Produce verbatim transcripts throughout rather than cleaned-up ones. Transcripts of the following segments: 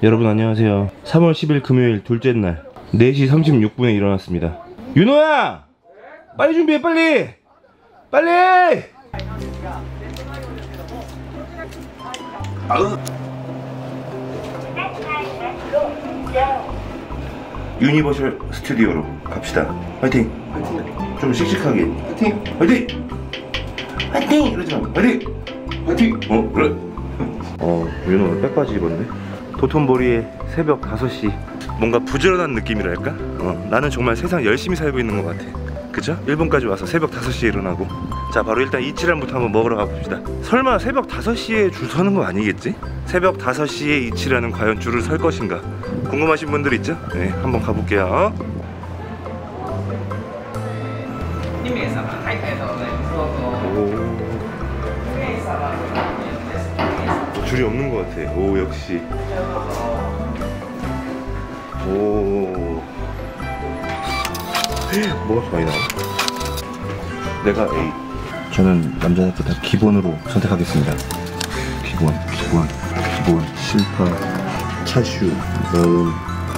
여러분 안녕하세요. 삼월 십일 금요일 둘째 날 네 시 삼십육 분에 일어났습니다. 윤호야! 빨리 준비해 빨리! 빨리! 아으. 유니버셜 스튜디오로 갑시다. 화이팅! 화이팅! 좀 씩씩하게 화이팅! 화이팅! 화이팅! 이러지 마. 화이팅! 화이팅! 어 그래. 어 윤호 백바지 입었네. 도톤보리의 새벽 다섯 시. 뭔가 부지런한 느낌이랄까? 어, 나는 정말 세상 열심히 살고 있는 것 같아. 그죠? 일본까지 와서 새벽 다섯 시에 일어나고. 자 바로 일단 이치란부터 한번 먹으러 가봅시다. 설마 새벽 다섯 시에 줄 서는 거 아니겠지? 새벽 다섯 시에 이치란은 과연 줄을 설 것인가? 궁금하신 분들 있죠? 네 한번 가볼게요. 오, 줄이 없는 것 같아. 오 역시. 오 뭐가 많이 나와? 내가 A. 저는 남자들보다 기본으로 선택하겠습니다. 기본, 기본, 기본, 실파, 차슈, 넣음,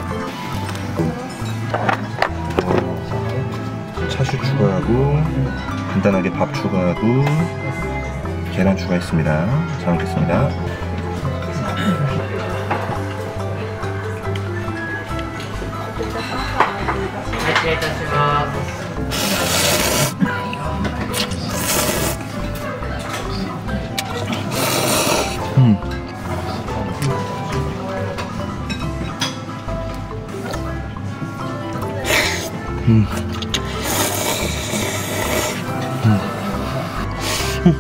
차슈 추가하고 간단하게 밥 추가하고 계란 추가했습니다. 잘 먹겠습니다. 음. 음. 음.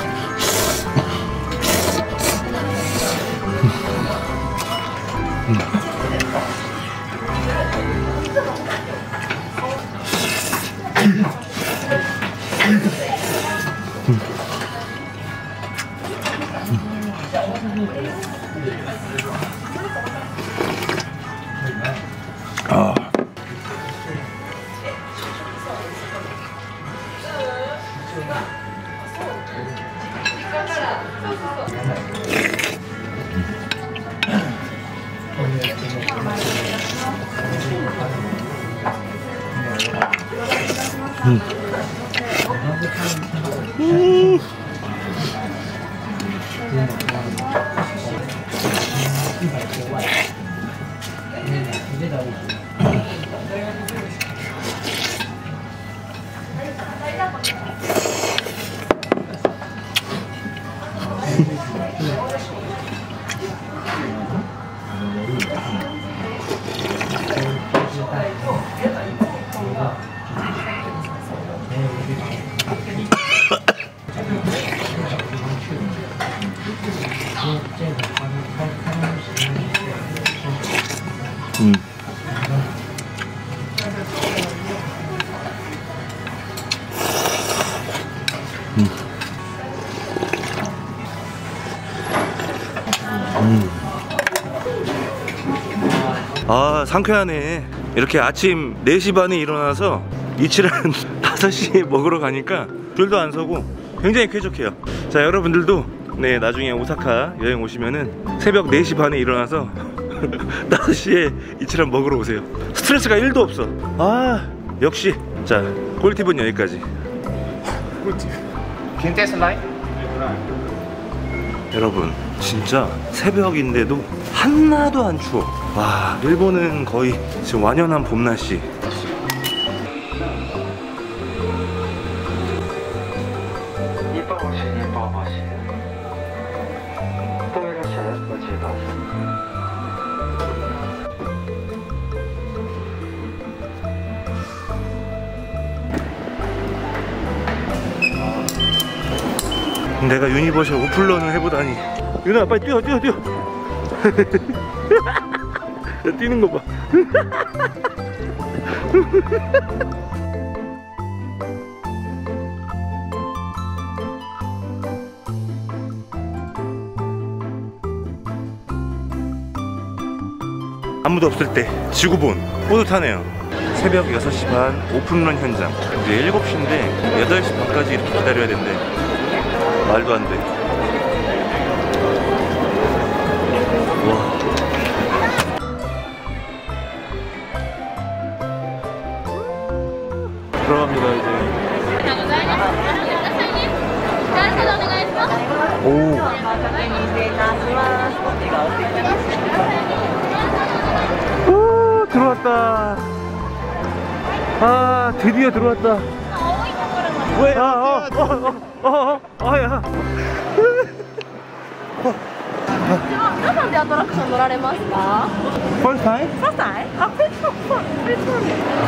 아. 음. 음. 음. 음. 음. 아 상쾌하네. 이렇게 아침 네 시 반에 일어나서 이치란 다섯 시에 먹으러 가니까 줄도 안 서고 굉장히 쾌적해요. 자 여러분들도 네 나중에 오사카 여행 오시면은 새벽 네 시 반에 일어나서 다섯 시에 이치란 먹으러 오세요. 스트레스가 일도 없어. 아 역시. 자 꿀팁은 여기까지. 꿀팁 킨테 슬라이? 여러분 진짜 새벽인데도 하나도 안 추워. 와 일본은 거의 지금 완연한 봄 날씨. 내가 유니버셜 오픈런을 해보다니. 유나 빨리 뛰어 뛰어 뛰어. 야, 뛰는 거 봐. 아무도 없을 때 지구본 뿌듯하네요. 새벽 여섯 시 반 오픈런 현장. 이제 일곱 시인데 여덟 시 반까지 이렇게 기다려야 된대. 말도 안 돼. 와. 들어왔다. 아, 드디어 들어왔다. 왜? 아, 어, 어, 어, 어, 어, 어, 야. 皆さんでアトラクション乗られますか？ First time? First time? Ah, which one? Which one?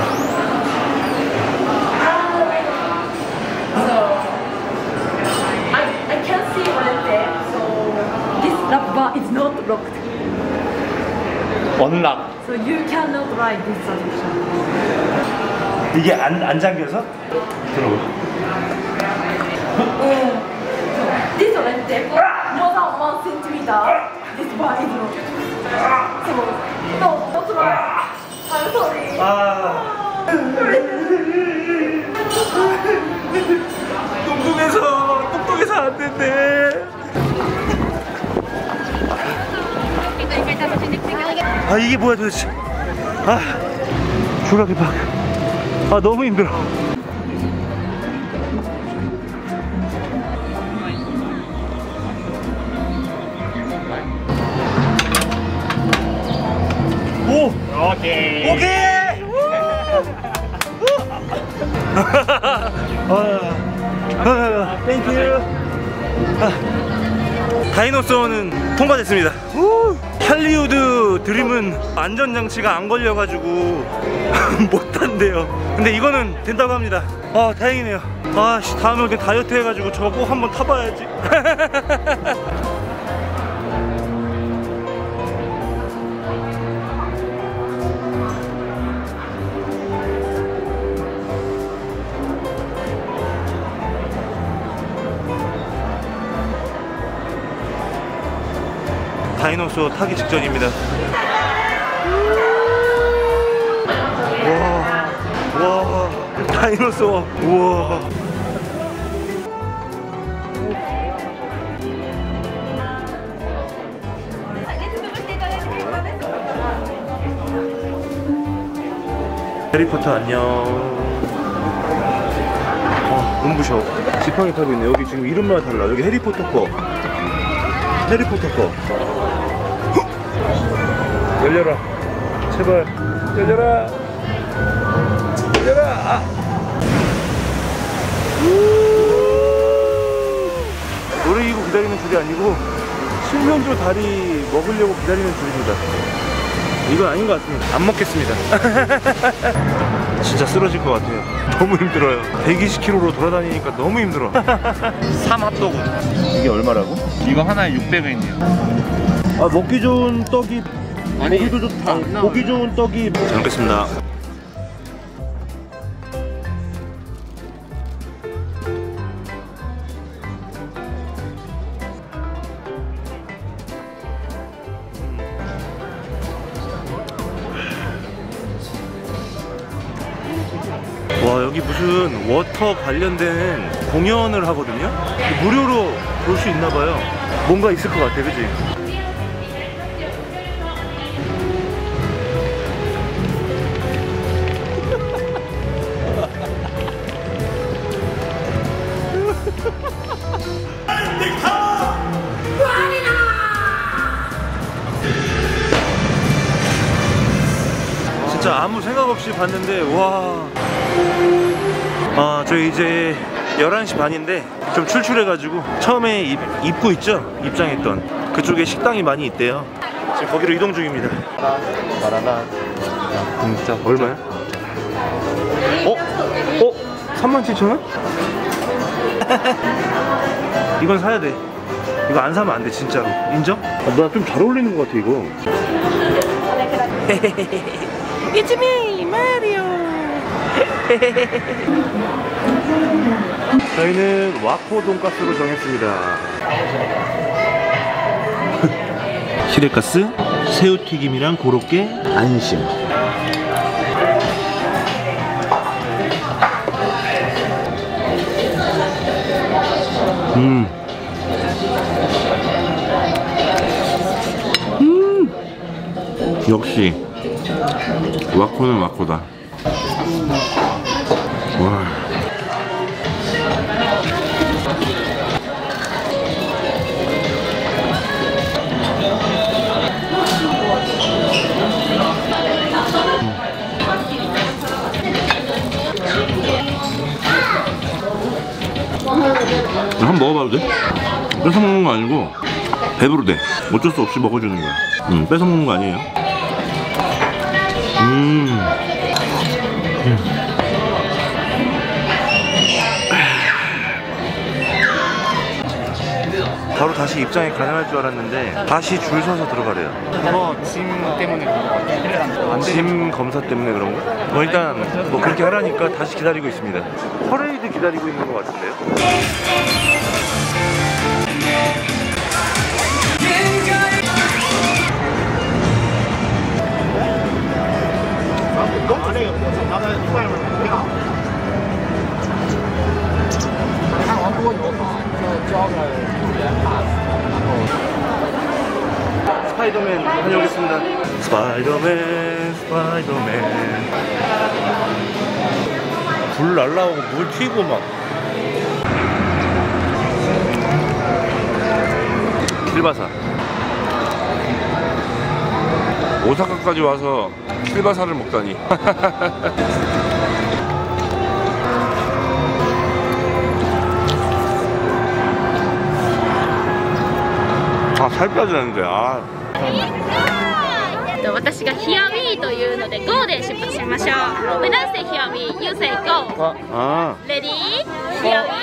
So, I, I can see one there. So, this lap bar is not locked. Unlock. So, you cannot ride this attraction. 이게 안, 안 잠겨서? 들어봐. This one is more than one centimeter. This bar is not. So, no, not right. I'm sorry. 아. 뚱뚱해서, 뚱뚱해서 안 된대. 아, 이게 뭐야 도대체. 아, 주라기 박. 아, 너무 힘들어. 오! 오케이! 오케이! 아, 땡큐. 다이노소어는 통과됐습니다. 우! 할리우드 드림은 안전장치가 안 걸려가지고 못한대요. 근데 이거는 된다고 합니다. 아, 다행이네요. 아, 씨, 다음에 그냥 다이어트 해가지고 저거 꼭 한번 타봐야지. 다이노소어 타기 직전입니다. 와, 와, 다이노소어, 우와. 해리포터 안녕. 어, 눈부셔. 지팡이 타고 있네. 여기 지금 이름마다 달라. 여기 해리포터 거, 해리포터 거. 열려라, 제발 열려라, 열려라. 아. 노래 이고 기다리는 줄이 아니고 칠면조 다리 먹으려고 기다리는 줄입니다. 이건 아닌 것 같습니다. 안 먹겠습니다. 진짜 쓰러질 것 같아요. 너무 힘들어요. 백이십 킬로미터로 돌아다니니까 너무 힘들어. 삼 핫도그. 이게 얼마라고? 이거 하나에 육백 원이에요. 아, 먹기 좋은 떡이, 아니, 보기도 좋다. 안 나와요. 보기 좋은 떡이. 잘 먹겠습니다. 와, 여기 무슨 워터 관련된 공연을 하거든요. 무료로 볼 수 있나봐요. 뭔가 있을 것 같아, 그치? 진짜 아무 생각 없이 봤는데, 와. 아, 저희 이제 열한 시 반인데 좀 출출해가지고 처음에 입, 입구 있죠? 입장했던 그쪽에 식당이 많이 있대요. 지금 거기로 이동 중입니다. 바라나. 진짜 얼마야? 어? 어? 삼만 칠천 원? 이건 사야 돼. 이거 안 사면 안 돼, 진짜로. 인정? 아, 나 좀 잘 어울리는 것 같아, 이거. It's me, Mario. 저희는 와코 돈가스로 정했습니다. 시래가스, 새우튀김이랑 고로케, 안심. 음. 음. 역시 와코는 와코다. 와. 먹어봐도 돼? 뺏어 먹는 거 아니고 배부르 돼. 어쩔 수 없이 먹어주는 거야. 음, 뺏어 먹는 거 아니에요. 음. 음. 바로 다시 입장이 가능할 줄 알았는데 다시 줄 서서 들어가래요. 어, 짐 때문에 그런 거 같아요. 짐 검사 때문에 그런 거? 뭐 일단 뭐 그렇게 하라니까 다시 기다리고 있습니다. 퍼레이드 기다리고 있는 것 같은데요? 스파이더맨 다녀오겠습니다. 스파이더맨 스파이더맨. 불 날라오고 물 튀고 막. 킬바사. 오사카까지 와서 킬바사를 먹다니. 아, 살 빠지는데. 아. 私がヒアウィーというので ゴー で出発しましょう。目指してヒアウィー、ユーセイ ゴー。 아. レディー、ヒアウィ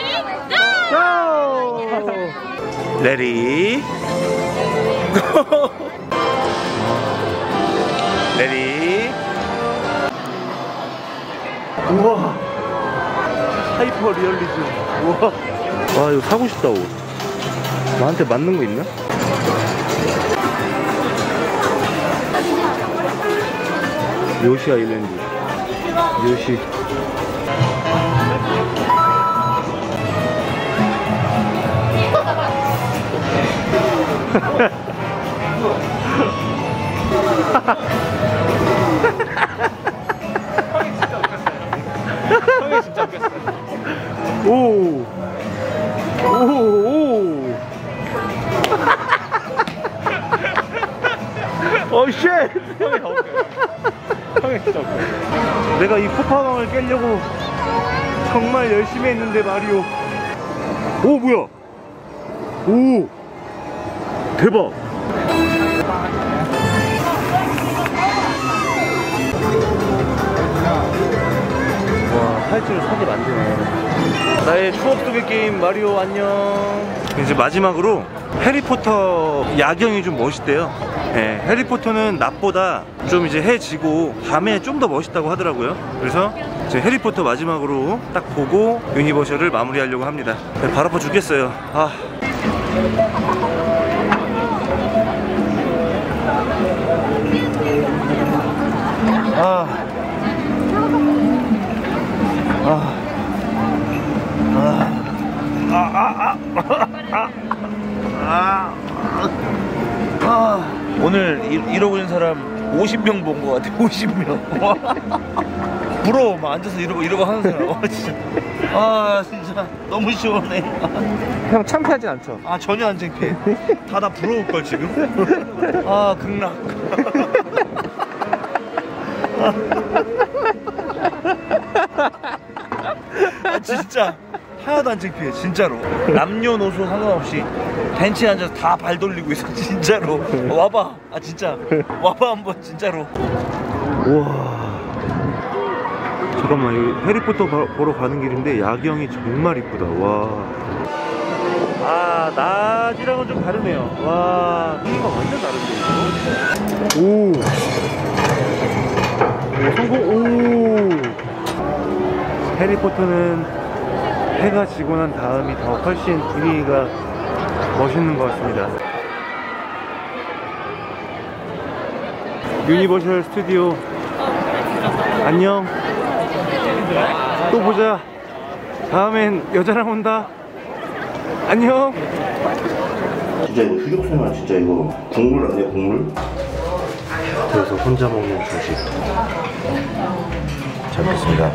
ー、ゴー。 레디 고. 레디. 우와, 하이퍼 리얼리즘. 우와, 와 이거 사고 싶다. 옷 나한테 맞는 거 있나? 요시 아일랜드. 요시. 형이 진짜 웃겼어. 오. 오. 오. 오 쉣. 형이 더 웃겨. 형이 진짜 웃겨. 내가 이 쿠파왕을 깨려고 정말 열심히 했는데 마리오. 오 뭐야? 오 대박. 와 팔찌를 사게 만드네. 나의 추억 속의 게임 마리오 안녕. 이제 마지막으로 해리포터 야경이 좀 멋있대요. 네, 해리포터는 낮보다 좀 이제 해 지고 밤에 좀 더 멋있다고 하더라고요. 그래서 이제 해리포터 마지막으로 딱 보고 유니버셜을 마무리하려고 합니다. 네, 발 아파 죽겠어요. 아. 아. 아. 아. 아. 아. 아. 아. 아. 오늘 이, 이러고 있는 사람 오십 명 본 것 같아. 오십 명. 부러워. 막 앉아서 이러고 이러고 하는 사람. 와 진짜. 아 진짜 너무 시원해. 형 창피하진 않죠? 아 전혀 안 창피해. 다 나 부러울 걸 지금. 아 극락. 아 진짜 하나도 안 창피해 진짜로. 남녀노소 상관없이 벤치에 앉아서 다 발 돌리고 있어 진짜로. 와봐. 아 진짜 와봐 한번 진짜로. 우와 잠깐만 여기 해리포터 바, 보러 가는 길인데 야경이 정말 이쁘다. 와. 아 낮이랑은 좀 다르네요. 와 분위기가 완전 다른데 이거. 오. 오 성공. 오. 해리포터는 해가 지고 난 다음이 더 훨씬 분위기가 멋있는 것 같습니다. 유니버셜 스튜디오 안녕. 또 보자. 다음엔 여자랑 온다. 안녕. 진짜 이거 흑역사만 진짜 이거 국물 아니야 국물? 그래서 혼자 먹는 주식. 잘 먹겠습니다.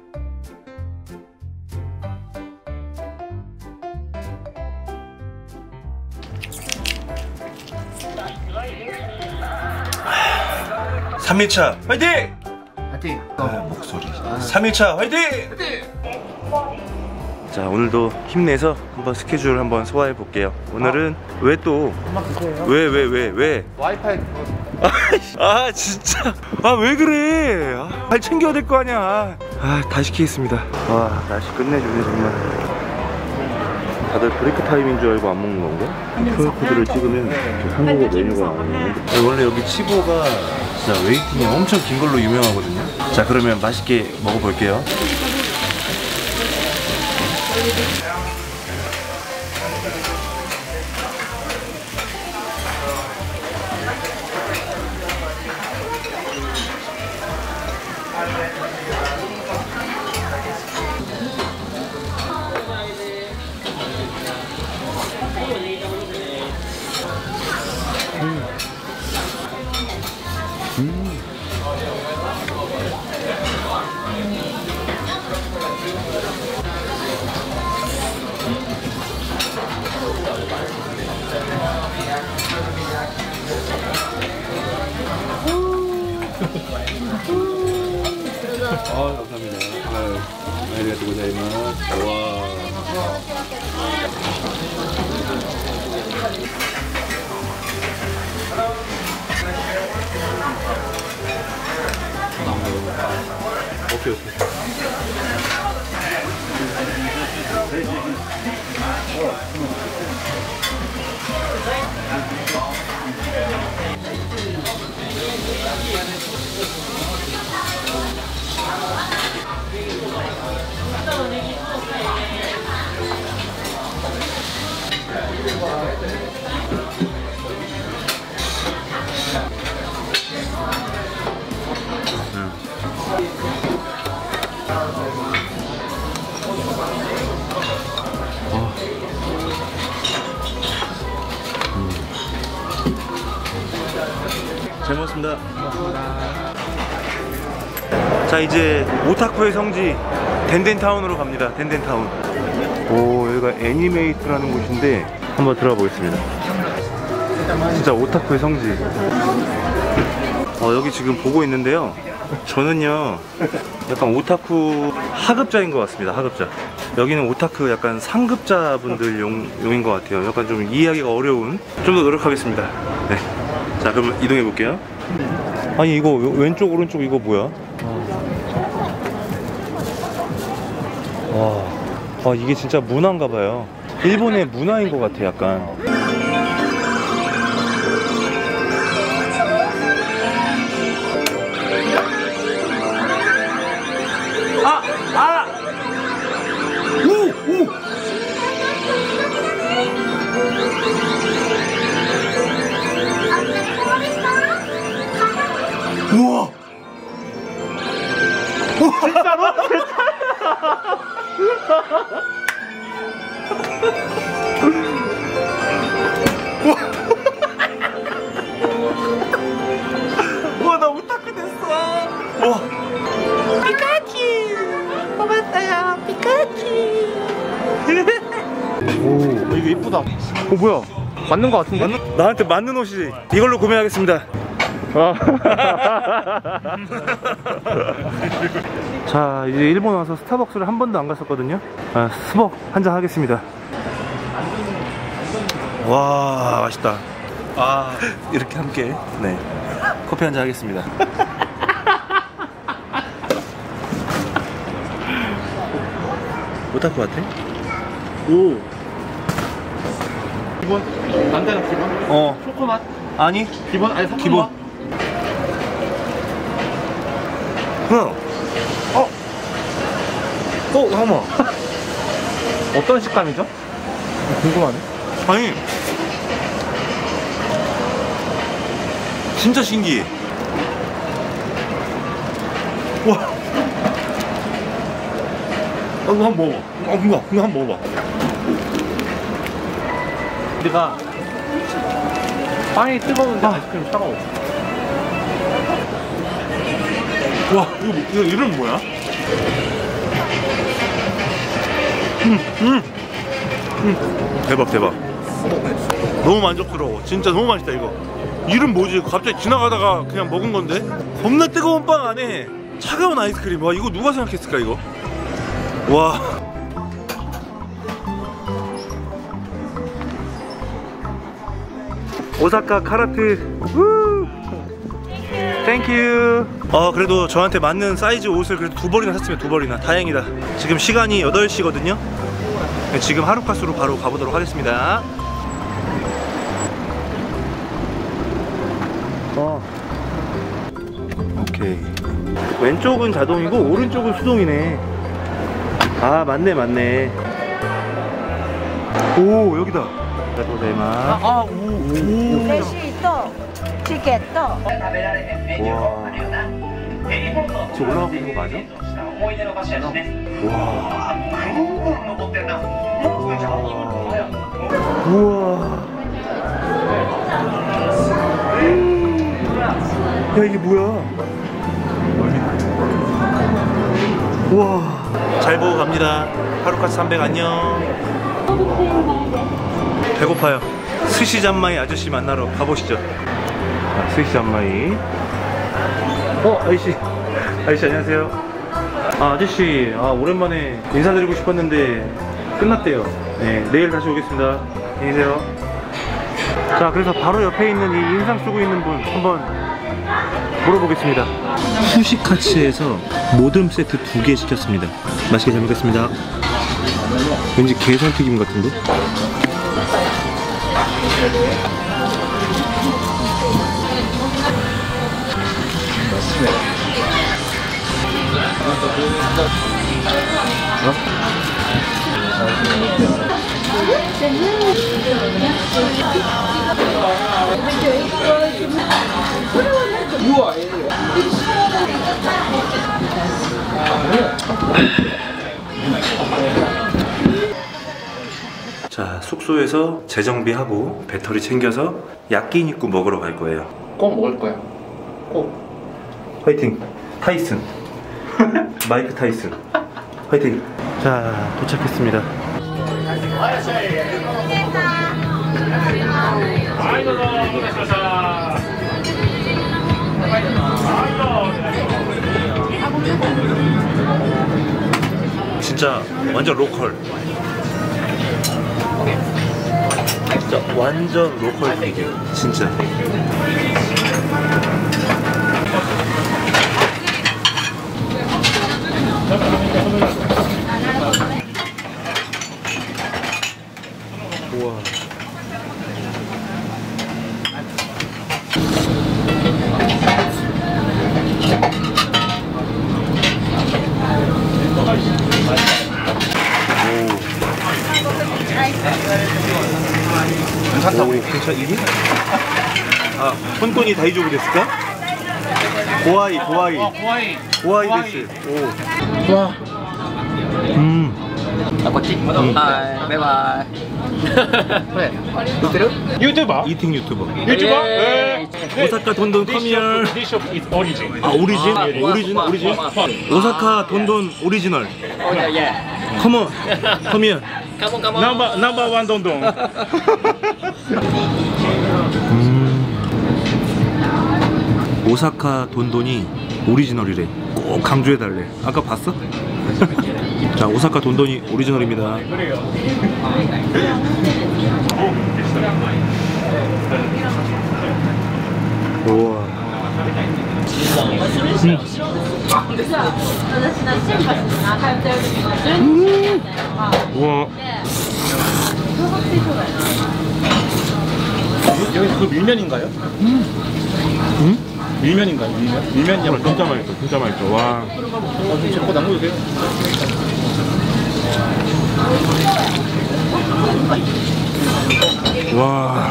삼 일차 화이팅! 화이팅! 아, 목소리. 삼 일차 화이팅! 화이팅! 자, 오늘도 힘내서 한번 스케줄 한번 소화해 볼게요. 오늘은 왜 또 왜 왜 왜 왜? 와이파이 아 진짜 아 왜 그래? 아, 잘 챙겨야 될 거 아니야. 아 다 시키겠습니다. 와 날씨 끝내주네 정말. 다들 브레이크 타임인 줄 알고 안 먹는 건가? 큐알코드를 찍으면 한국어 메뉴가 나오는데 원래 여기 치보가 진짜 웨이팅이 엄청 긴 걸로 유명하거든요. 자 그러면 맛있게 먹어볼게요. 음. 아 감사합니다. 아유, 아리가또 고자이마스. 와. 오케이 오케이. 잘 먹었습니다. 자 이제 오타쿠의 성지 덴덴타운으로 갑니다. 덴덴타운. 오 여기가 애니메이트라는 곳인데 한번 들어가 보겠습니다. 진짜 오타쿠의 성지. 어 여기 지금 보고 있는데요. 저는요 약간 오타쿠 하급자인 것 같습니다. 하급자. 여기는 오타쿠 약간 상급자분들 용, 용인 것 같아요. 약간 좀 이해하기가 어려운. 좀 더 노력하겠습니다. 네. 자 그럼 이동해 볼게요. 아니 이거 왼쪽 오른쪽 이거 뭐야? 와, 아 이게 진짜 문화인가 봐요. 일본의 문화인 것 같아 약간. 아! 아! 오! 오! 우와! 진짜로? 우와 나 오타쿠 됐어. 와. 피카츄 뽑았어요. 피카츄. 오 이거 이쁘다. 어 뭐야 맞는 거 같은데? 맞는, 나한테 맞는 옷이 이걸로 구매하겠습니다. 자 이제 일본 와서 스타벅스를 한 번도 안 갔었거든요. 아, 스벅 한잔 하겠습니다. 와 맛있다. 아 이렇게 함께 네 커피 한잔 하겠습니다. 오타쿠 같아? 오 기본 남자는 기본? 어 초코맛? 아니 기본? 아니 섞은 기본. 거? 응. 어? 어 잠깐만. 어떤 식감이죠? 궁금하네. 아니 진짜 신기해. 와. 어, 이거 한번 먹어봐. 어, 이거, 이거 한번 먹어봐. 우리가 빵이 뜨거운데 아. 아이스크림 차가워. 와, 이거, 뭐- 이거 이름 뭐야? 음, 음, 음. 대박, 대박. 너무 만족스러워. 진짜 너무 맛있다, 이거. 이름 뭐지? 갑자기 지나가다가 그냥 먹은 건데? 겁나 뜨거운 빵 안에 차가운 아이스크림. 와, 이거 누가 생각했을까, 이거? 와. 오사카 카라트. 우! 땡큐. 어 그래도 저한테 맞는 사이즈 옷을 그래도 두 벌이나 샀으면 두 벌이나 다행이다. 지금 시간이 여덟 시거든요 지금 하루카스로 바로 가보도록 하겠습니다. 어 오케이. 왼쪽은 자동이고 오른쪽은 수동이네. 아 맞네 맞네. 오 여기다. 아, 아, 오, 오. レシート、チケット。 와. 지금 올라가고 있는 거 맞아? 와. 우와. 야 이게 뭐야? 우와. 잘 보고 갑니다. 하루카츠 삼백 안녕. 배고파요. 스시잔마이 아저씨 만나러 가보시죠. 아, 스시잔마이. 어 아저씨. 아저씨 안녕하세요. 아 아저씨 아 오랜만에 인사드리고 싶었는데 끝났대요. 네 내일 다시 오겠습니다. 안녕히 계세요. 자 그래서 바로 옆에 있는 이 인상 쓰고 있는 분 한번 물어보겠습니다. 후시카츠에서 모듬 세트 두 개 시켰습니다. 맛있게 잘 먹겠습니다. 왠지 게살튀김 같은데? 자 숙소에서 재정비하고 배터리 챙겨서 야끼니쿠 먹으러 갈 거예요. 꼭 먹을 거야. 꼭. 화이팅. 타이슨. 마이크 타이슨. 화이팅. 자 도착했습니다. 진짜 완전 로컬. 진짜 완전 로컬 분위기. 진짜. 우와. 괜찮다고. 괜찮 이게? 아, 혼돈이 다이조부 됐을까? 고아이, 고아이. 고아이. 고아이 데스. 오. 와. 음. 아,こっち? 음. 아, 바이바이. 그래. 유튜버? 이팅 유튜버. 유튜버? 네. 오사카 돈돈 커미얼. This shop is origin. 아, 오리진? 오리진? 오리진? 오사카 돈돈 오리지널. 컴온. 커미얼. Come on, come on. Number number one 돈돈. 음. 오사카 돈돈이 오리지널이래. 꼭 강조해달래. 아까 봤어? 자, 오사카 돈돈이 오리지널입니다. 우와. 음. 우와. 여기 그 밀면인가요? 음. 음? 밀면인가요? 밀면? 밀면이야. 진짜 맛있어. 진짜 맛있어. 와. 제거 남겨주세요. 와.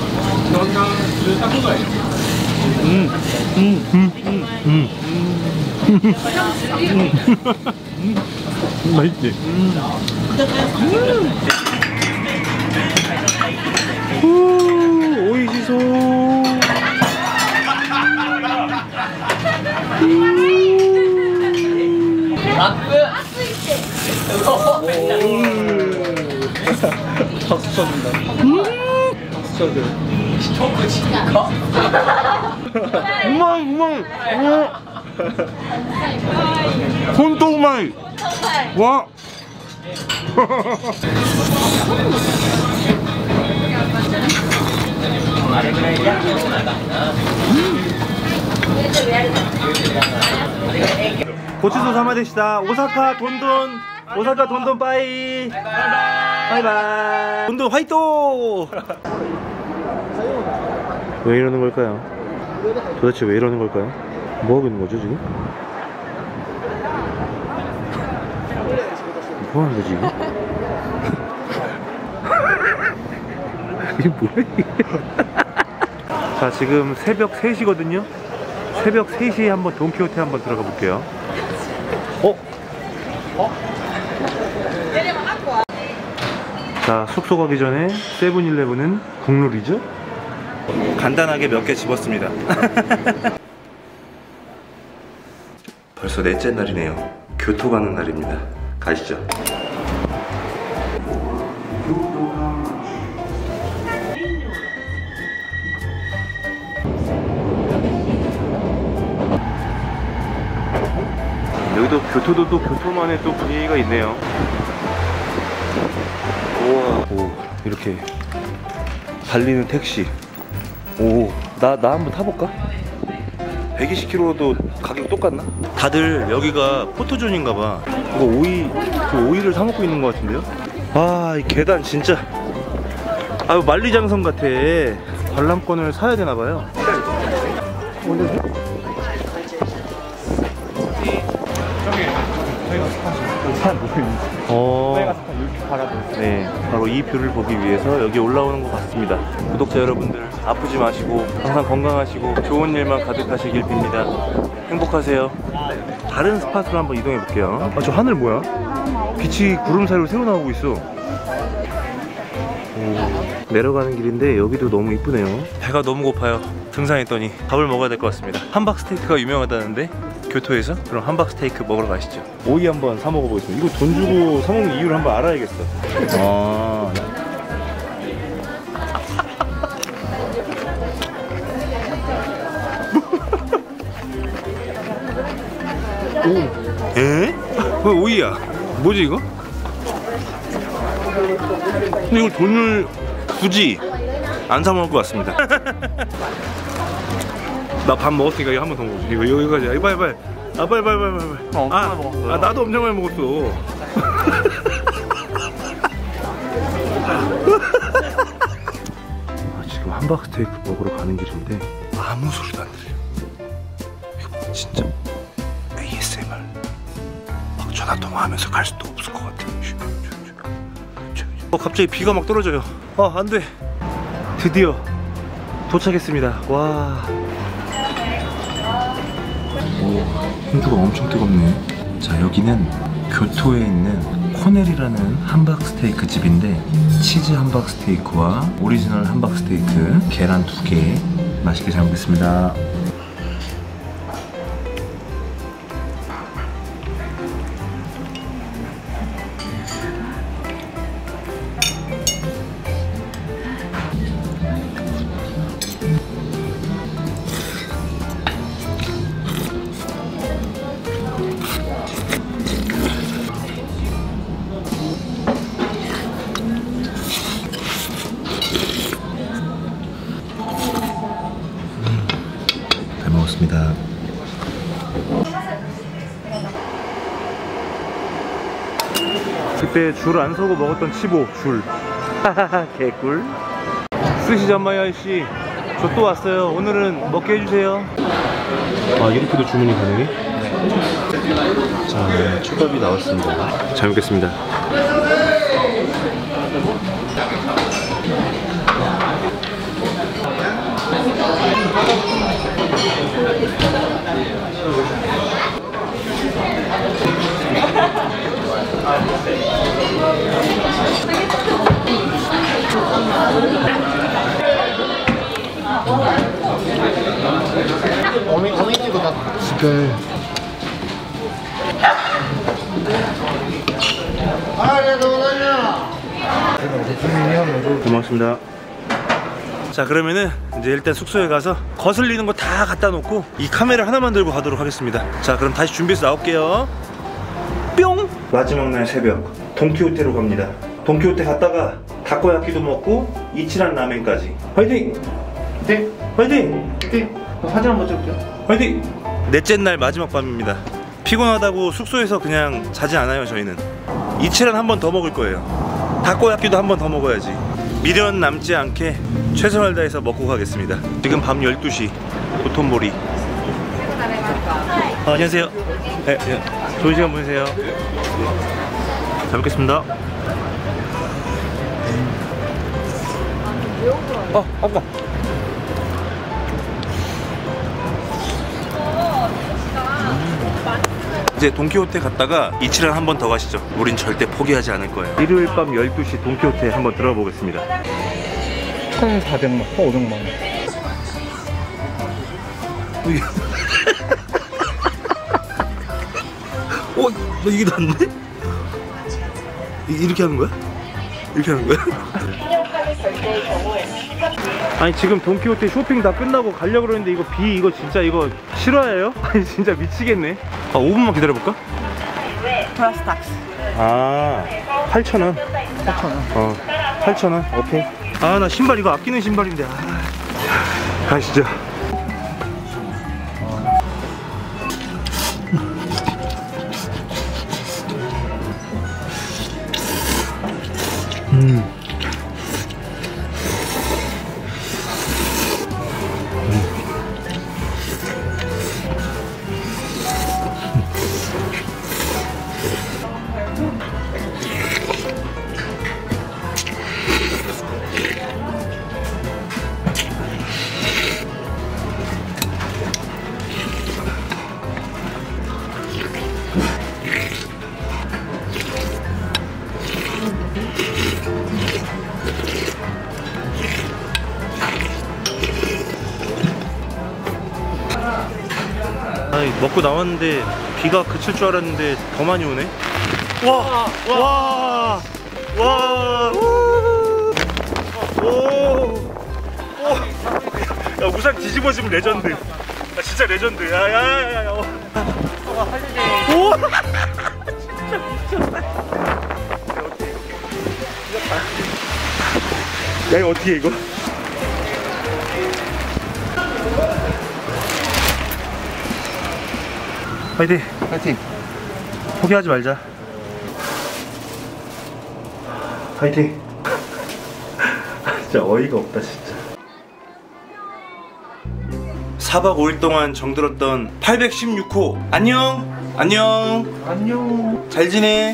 음. 음. 음. 음. 음. 음. 맛있지? 음. 음. 오, 오이시소. 음. 박수 쳐준다. 음. 박수 쳐줘. 우마이 우마이 우와. 혼또 우마이. 와. 고추소 사마데시다. 오사카 돈돈. 오사카 돈돈 빠이. 바이바이. 돈돈 화이토. 왜 이러는 걸까요? 도대체 왜 이러는 걸까요? 뭐 하고 있는 거죠 지금? 뭐 하는 거지 이거? 이게 뭐야 이게? 자 지금 새벽 세 시거든요. 새벽 세 시에 한번 돈키호테 한번 들어가 볼게요. 어? 어? 자 숙소 가기 전에 세븐일레븐은 국룰이죠? 간단하게 몇 개 집었습니다. 벌써 넷째 날이네요. 교토 가는 날입니다. 가시죠. 여기도 교토도 또 교토만의 또 분위기가 있네요. 우와, 오, 이렇게 달리는 택시. 오, 나, 나 한번 타볼까? 백이십 킬로미터도 가격 똑같나? 다들 여기가 포토존인가봐. 이거 오이, 그 오이를 사먹고 있는 것 같은데요? 아, 이 계단 진짜. 아유, 만리장성 같아. 관람권을 사야 되나봐요. 어, 네, 바로 이 뷰를 보기 위해서 여기 올라오는 것 같습니다. 구독자 여러분들 아프지 마시고 항상 건강하시고 좋은 일만 가득하시길 빕니다. 행복하세요. 다른 스팟으로 한번 이동해 볼게요. 아, 저 하늘 뭐야? 빛이 구름 사이로 새어 나오고 있어. 오, 내려가는 길인데 여기도 너무 이쁘네요. 배가 너무 고파요. 등산했더니 밥을 먹어야 될 것 같습니다. 함박 스테이크가 유명하다는데 교토에서? 그럼 함박 스테이크 먹으러 가시죠. 오이 한번 사 먹어보겠습니다. 이거 돈 주고 사 먹는 이유를 한번 알아야겠어. 아, 오, 에? 왜 오이야? 뭐지 이거? 근데 이걸 돈을 굳이 안 사 먹을 것 같습니다. 나 밥 먹었으니까 이거 한 번 더 먹어줘. 이거 여기까지. 이거 빨리 빨리. 아 빨리 빨리 빨리 빨리. 어, 아, 먹었어요. 아 나도 엄청 많이 먹었어. 아, 지금 함박 스테이크 먹으러 가는 길인데 아무 소리도 안 들려. 이거 진짜 에이에스엠알. 막 전화 통화하면서 갈 수도 없을 것 같아. 어, 갑자기 비가 막 떨어져요. 아, 안 돼. 드디어 도착했습니다. 와. 오, 홍주가 엄청 뜨겁네. 자, 여기는 교토에 있는 코넬이라는 함박 스테이크 집인데 치즈 함박 스테이크와 오리지널 함박 스테이크 계란 두 개 맛있게 잘 먹겠습니다. 잘 먹었습니다. 그때 줄 안 서고 먹었던 치보 줄. 하하하 개꿀. 스시잔마야이씨 저 또 왔어요. 오늘은 먹게 해주세요. 아, 이렇게도 주문이 가능해? 자, 네, 초밥이 나왔습니다. 잘 먹겠습니다. super. 고맙습니다. 자, 그러면은 이제 일단 숙소에 가서 거슬리는 거 다 갖다 놓고 이 카메라 하나만 들고 가도록 하겠습니다. 자, 그럼 다시 준비해서 나올게요. 뿅! 마지막 날 새벽 돈키호테로 갑니다. 돈키호테 갔다가 다코야키도 먹고 이치란 라멘까지. 화이팅! 네, 화이팅! 화이팅! 사진 한번 찍을게요. 화이팅! 넷째 날 마지막 밤입니다. 피곤하다고 숙소에서 그냥 자지 않아요. 저희는 이치란 한 번 더 먹을 거예요. 다코야키도 한 번 더 먹어야지. 미련 남지 않게 최선을 다해서 먹고 가겠습니다. 지금 밤 열두 시 도톤보리. 어, 안녕하세요. 네, 네. 좋은 시간 보내세요. 잘 먹겠습니다. 어, 아까 이제 돈키호테 갔다가 이치란 한 번 더 가시죠. 우린 절대 포기하지 않을 거예요. 일요일 밤 열두 시 돈키호테 한번 들어보겠습니다. 천사백만, 오백만 원. 어? 너 이게 낫네? 이렇게 하는 거야? 이렇게 하는 거야? 아니 지금 돈키호테 쇼핑 다 끝나고 가려고 그러는데 이거 비 이거 진짜 이거 실화예요? 아니 진짜 미치겠네. 아 오 분만 기다려볼까? 플러스 탁스. 아 팔천 원. 팔천 원. 어 팔천 원. 오케이. 아 나 신발 이거 아끼는 신발인데. 아. 가시죠. 음. 아니 먹고 나왔는데 비가 그칠 줄 알았는데 더 많이 오네. 와! 와! 와! 오! 야 우산 뒤집어지면 레전드. 야 진짜 레전드. 야야야야. 오! 진짜 미쳤다. 야 이거 어떻게 이거? 화이팅! 파이팅. 포기하지 말자. 화이팅! 진짜 어이가 없다 진짜. 사박 오일 동안 정들었던 팔백십육 호 안녕! 안녕! 안녕. 잘 지내?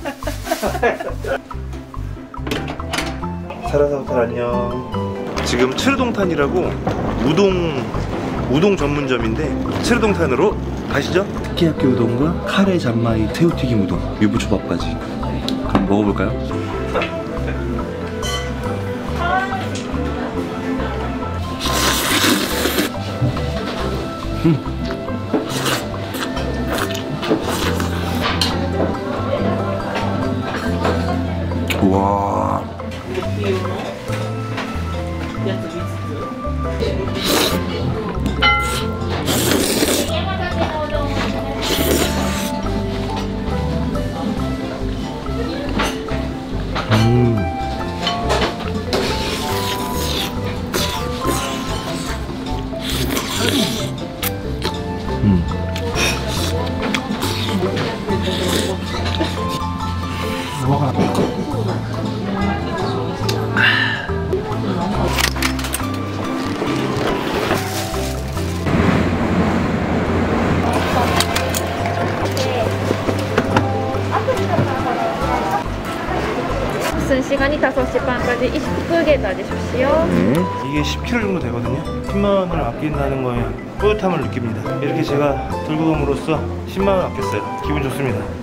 사라사 호텔 안녕. 지금 츠르동탄이라고 우동 우동 전문점인데 츠르동탄으로 가시죠. 스키야키 우동과 카레 잔마이 새우튀김 우동 유부초밥까지. 그럼 먹어볼까요? 음. 와. 음. 음. 시간이 다섯 시 반까지 이십 분 기다리십시오. 네. 이게 십 킬로그램 정도 되거든요. 십만 원을 아낀다는 거에 뿌듯함을 느낍니다. 이렇게 제가 들고 감으로써 십만 원 아꼈어요. 기분 좋습니다.